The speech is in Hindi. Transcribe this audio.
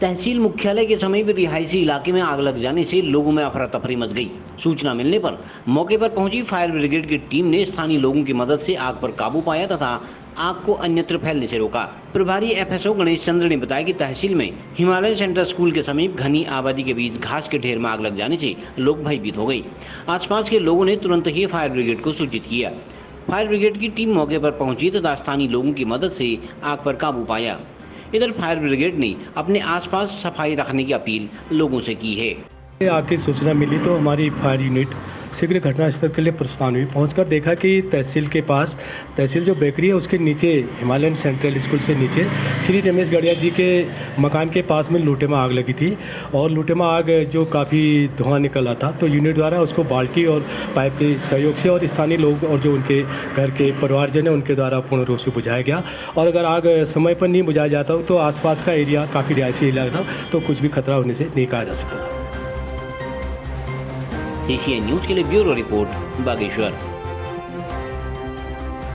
तहसील मुख्यालय के समीप रिहायशी इलाके में आग लग जाने से लोगों में अफरा तफरी मच गई। सूचना मिलने पर मौके पर पहुंची फायर ब्रिगेड की टीम ने स्थानीय लोगों की मदद से आग पर काबू पाया तथा आग को अन्यत्र फैलने से रोका। प्रभारी एफएसओ गणेश चंद्र ने बताया कि तहसील में हिमालय सेंटर स्कूल के समीप घनी आबादी के बीच घास के ढेर में आग लग जाने से लोग भयभीत हो गए। आसपास के लोगों ने तुरंत ही फायर ब्रिगेड को सूचित किया। फायर ब्रिगेड की टीम मौके पर पहुंची तथा स्थानीय लोगों की मदद से आग पर काबू पाया। इधर फायर ब्रिगेड ने अपने आसपास सफाई रखने की अपील लोगों से की है। आग की सूचना मिली तो हमारी फायर यूनिट शीघ्र घटनास्थल के लिए प्रस्थान हुई। पहुंचकर देखा कि तहसील के पास तहसील जो बेकरी है उसके नीचे हिमालयन सेंट्रल स्कूल से नीचे श्री रमेश गढ़िया जी के मकान के पास में लूटे में आग लगी थी और लूटे में आग जो काफ़ी धुआं निकला था, तो यूनिट द्वारा उसको बाल्टी और पाइप के सहयोग से और स्थानीय लोग और जो उनके घर के परिवारजन है उनके द्वारा पूर्ण रूप से बुझाया गया। और अगर आग समय पर नहीं बुझाया जाता तो आसपास का एरिया काफ़ी रिहायशी इलाका था, तो कुछ भी खतरा होने से नहीं कहा जा सकता था। एशियन न्यूज़ के लिए ब्यूरो रिपोर्ट बागेश्वर।